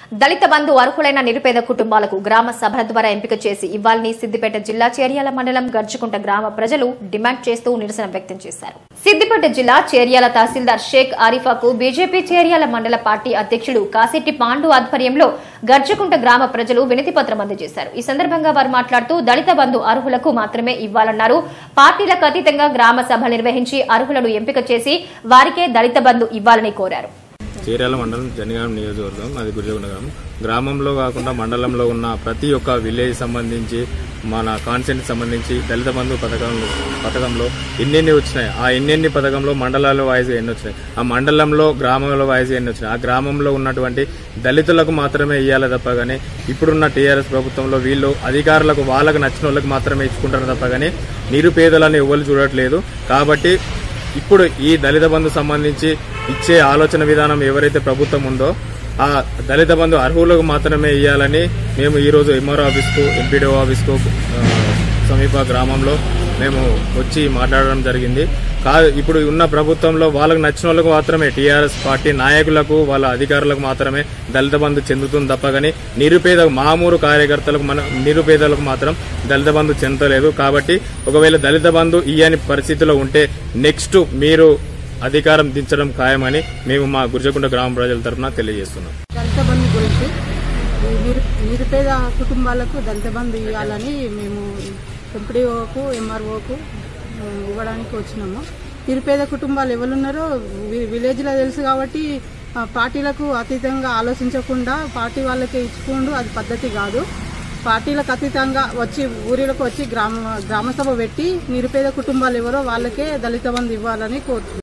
దళిత బంధు అర్హులైన నిరుపేద కుటుంబాలకు గ్రామ సభల ద్వారా ఎంపిక చేసి ఇవ్వాలని సిద్దిపేట జిల్లా చేర్యాల మండలం గర్చుకుంట గ్రామ ప్రజలు డిమాండ్ చేస్తూ నిరసన వ్యక్తం చేశారు. సిద్దిపేట జిల్లా చేర్యాల తహసీల్దార్ షేక్ ఆరిఫాకు బీజేపీ చేర్యాల మండల పార్టీ అధ్యక్షుడు కాశెట్టి పాండు ఆధ్వర్యంలో గర్చుకుంట గ్రామ ప్రజలు వినతి పత్రం అందజేశారు. ఈ సందర్భంగా వారు మాట్లాడుతూ దళిత బంధు అర్హులకు మాత్రమే ఇవ్వాలన్నారు. పార్టీలకు అతీతంగా గ్రామ సభ నిర్వహించి అర్హులను ఎంపిక చేసి వారికే దళిత బంధు ఇవ్వాలని కోరారు. చేర్యాల మండలం జనగాం నియోజకవర్గం, అది గురిజగుండ గ్రామంలో కాకుండా మండలంలో ఉన్న ప్రతి ఒక్క విలేజ్ సంబంధించి మన కాన్సెంట్ సంబంధించి దళిత బంధు పథకంలో ఎన్నెన్ని వచ్చినాయి, ఆ ఎన్నెన్ని పథకంలో మండలాల వాయిస్గా ఎన్ని వచ్చినాయి, ఆ మండలంలో గ్రామంలో వాయిస్గా ఎన్ని వచ్చినాయి, ఆ గ్రామంలో ఉన్నటువంటి దళితులకు మాత్రమే ఇవ్వాలి తప్ప కానీ ఇప్పుడున్న టీఆర్ఎస్ ప్రభుత్వంలో వీళ్ళు అధికారులకు వాళ్ళకు నచ్చిన వాళ్ళకి మాత్రమే ఇచ్చుకుంటారు తప్ప కానీ నిరుపేదలని ఎవరు చూడట్లేదు. కాబట్టి ఇప్పుడు ఈ దళిత బంధు సంబంధించి ఇచ్చే ఆలోచన విధానం ఎవరైతే ప్రభుత్వం ఉందో ఆ దళిత బంధు అర్హులకు మాత్రమే ఇవ్వాలని మేము ఈరోజు ఎంఆర్ఓ ఆఫీస్కు, ఎంపీడీఓ ఆఫీస్కు సమీప గ్రామంలో మేము వచ్చి మాట్లాడడం జరిగింది. ఇప్పుడు ఉన్న ప్రభుత్వంలో వాళ్ళకు నచ్చిన వాళ్ళకు మాత్రమే టీఆర్ఎస్ పార్టీ నాయకులకు వాళ్ళ అధికారులకు మాత్రమే దళిత బంధు చెందుతుంది తప్ప కానీ నిరుపేద మామూలు కార్యకర్తలకు నిరుపేదలకు మాత్రం దళిత బంధు చెందలేదు. కాబట్టి ఒకవేళ దళిత బంధు ఇయ్యని పరిస్థితిలో ఉంటే నెక్స్ట్ మీరు అధికారం దించడం ఖాయమని మేము మా గురిజగుంట గ్రామ ప్రజల తరఫున తెలియజేస్తున్నాం. దళిత బంధు గురించి నిరుపేద కుటుంబాలకు దళిత బంధు ఇవ్వాలని మేము ఎంపీడీఓకు, ఎంఆర్ఓకు ఇవ్వడానికి వచ్చినాము. నిరుపేద కుటుంబాలు ఎవరున్నారో విలేజ్లో తెలుసు కాబట్టి పార్టీలకు అతీతంగా ఆలోచించకుండా పార్టీ వాళ్ళకే ఇచ్చుకుంటూ అది పద్ధతి కాదు. పార్టీలకు అతీతంగా వచ్చి ఊరిలోకి వచ్చి గ్రామ సభ పెట్టి నిరుపేద కుటుంబాలు ఎవరో వాళ్ళకే దళిత బంధు ఇవ్వాలని కోరుతున్నాం.